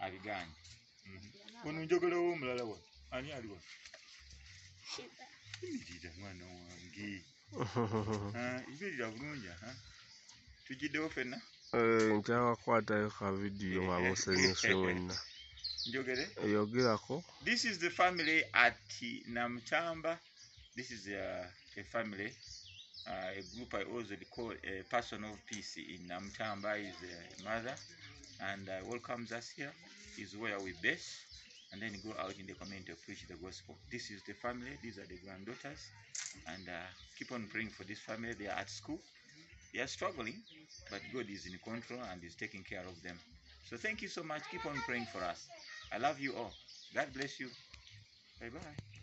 abiganye. Ono njogolowo omulala wa ani aliwa? Imirira mwana wange. Imirira bulungi tujiddewo fenna. Nkyakakwatayo ka video mwamusanyuse mwenna. Njogere? Yogerako. This is the family at Namutamba. This is a family, a group I also call a person of peace in Namutamba is a mother, and welcomes us here. Is where we base, and then go out in the community to preach the gospel. This is the family. These are the granddaughters, and keep on praying for this family. They are at school. They are struggling, but God is in control and is taking care of them. So thank you so much. Keep on praying for us. I love you all. God bless you. Bye-bye.